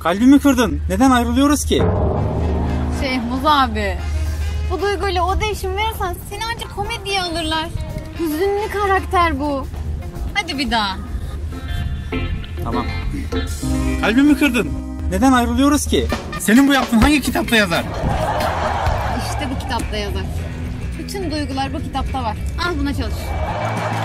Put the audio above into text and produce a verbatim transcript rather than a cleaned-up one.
Kalbimi kırdın. Neden ayrılıyoruz ki? Şehmuz abi, bu duyguyla o değişim verirsen seni ancak komediye alırlar. Hüzünlü karakter bu. Hadi bir daha. Tamam. Kalbimi kırdın. Neden ayrılıyoruz ki? Senin bu yaptığın hangi kitapta yazar? İşte bu kitapta yazar. Bütün duygular bu kitapta var. Al buna çalış.